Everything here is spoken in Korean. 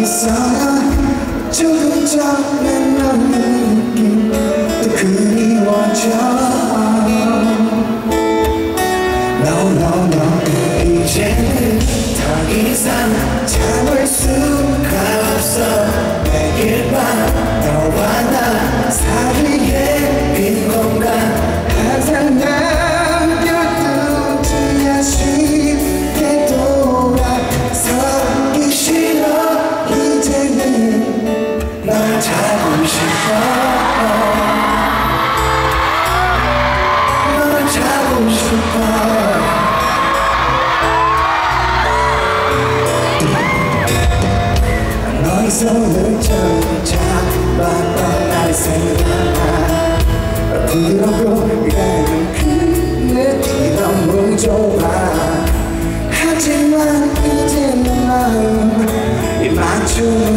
있어요. 조금 전에 너의 느낌 또 그리워져. No no no 이제는 더 이상 참을 수가 없어. 매일 밤 너와 나 사이에 빈 공간 항상 남겨두지 아쉽게 돌아서기 싫어. 이제는 널 찾고 싶어. 널 찾고 싶어. 너의 손을 잡았던 날 생각나. 부드럽고 가는 그 느낌 너무 좋아. 하지만 이제 내 마음 이 맞춤